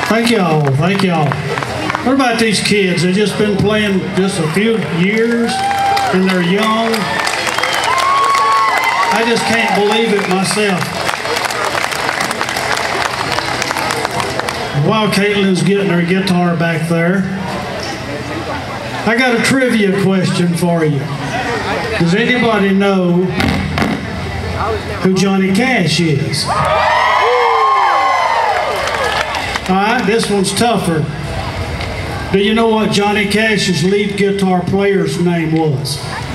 Thank y'all. Thank y'all. What about these kids? They've just been playing just a few years and they're young. I just can't believe it myself. While Caitlin's getting her guitar back there, I got a trivia question for you. Does anybody know who Johnny Cash is? All right, this one's tougher. Do you know what Johnny Cash's lead guitar player's name was?